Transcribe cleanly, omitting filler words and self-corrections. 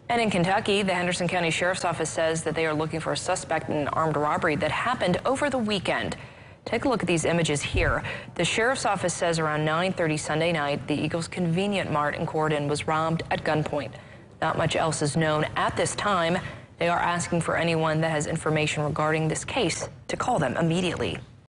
And in Kentucky, the Henderson County Sheriff's Office says that they are looking for a suspect in an armed robbery that happened over the weekend. Take a look at these images here. The Sheriff's Office says around 9:30 Sunday night, the Eagles Convenient Mart in Corydon was robbed at gunpoint. Not much else is known at this time. They are asking for anyone that has information regarding this case to call them immediately.